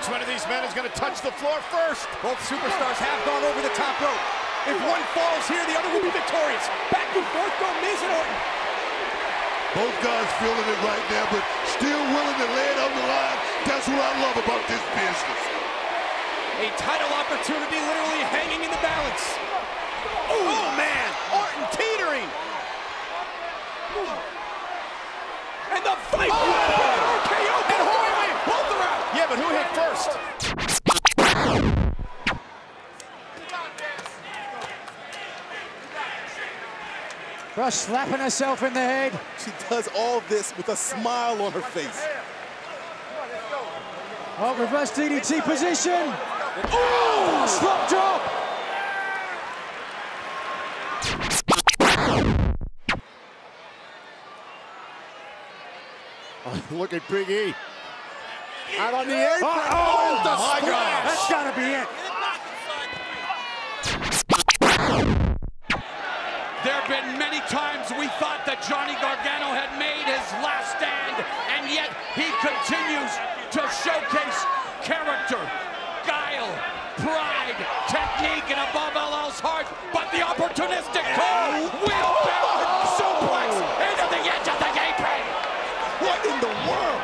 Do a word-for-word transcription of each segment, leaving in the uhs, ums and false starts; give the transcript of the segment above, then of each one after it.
Which one of these men is going to touch the floor first? Both superstars have gone over the top rope. If one falls here, the other will be victorious. Back and forth go Miz and Orton. Both guys feeling it right now, but still willing to lay it on the line. That's what I love about this business. A title opportunity literally hanging in the balance. Ooh. Oh, man! Orton teetering! And the fight! Oh! R K O! And Holy, both are out! Yeah, but who hit first? Rush slapping herself in the head. She does all this with a smile on her face. Oh, reverse D D T position. Oh, slop drop. Oh, look at Big E. Out on the apron. Oh, oh, the my splash. God. That's gotta be it. There have been many times we thought that Johnny Gargano had made his last stand, and yet he continues to showcase character, guile, pride, technique, and above all else heart. But the opportunistic call, wheelbarrow suplex into the edge of the apron. What in the world?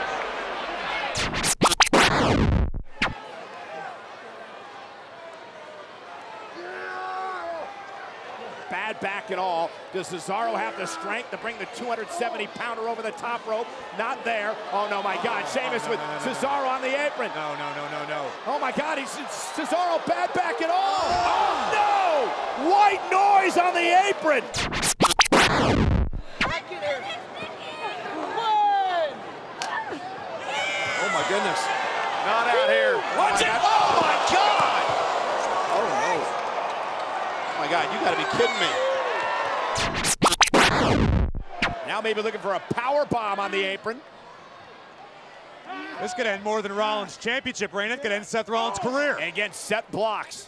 Bad back and all. Does Cesaro have the strength to bring the two hundred seventy pounder over the top rope? Not there. Oh, no, my God. Sheamus with Cesaro on the apron. No, no, no, no, no. Oh, my God. He's Cesaro bad back and all. Oh, no! White noise on the apron. Oh my goodness. Not out here. Watch it. Oh, my God. Oh no. Oh, my God. You got to be kidding me. Now maybe looking for a power bomb on the apron. This could end more than Rollins' championship reign. It could end Seth Rollins' career. And again, Seth blocks.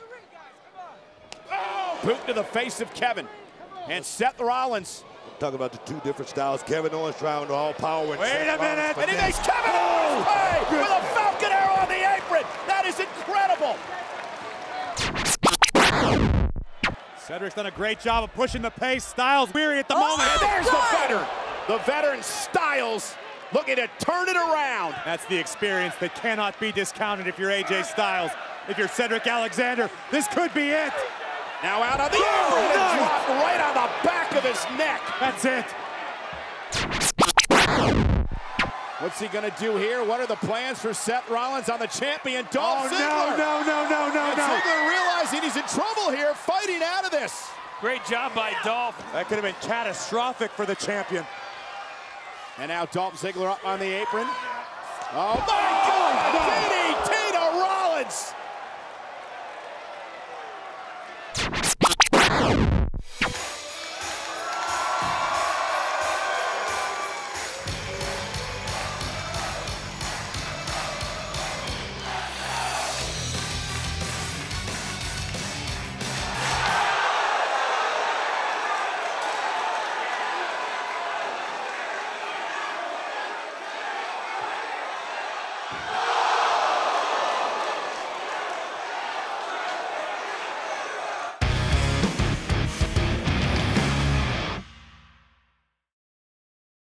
Boot to the face of Kevin. And Seth Rollins. Talk about the two different styles. Kevin Owens trying to all power. Wait a minute. And he makes Kevin Owens pay with a Falcon Arrow on the apron. That is incredible. Cedric's done a great job of pushing the pace. Styles weary at the Oh, moment. and there's the veteran. The veteran Styles looking to turn it around. That's the experience that cannot be discounted if you're A J Styles. If you're Cedric Alexander, this could be it. Now out on the apron and nice. dropped right on the back of his neck. That's it. What's he gonna do here? What are the plans for Seth Rollins on the champion, Dolph Oh, Ziggler? no, no, no, no, no, And no. Ziggler realizing he's in trouble here, fighting out of this. Great job by Dolph. That could have been catastrophic for the champion. And now Dolph Ziggler up on the apron. Oh my God! D D T to Rollins!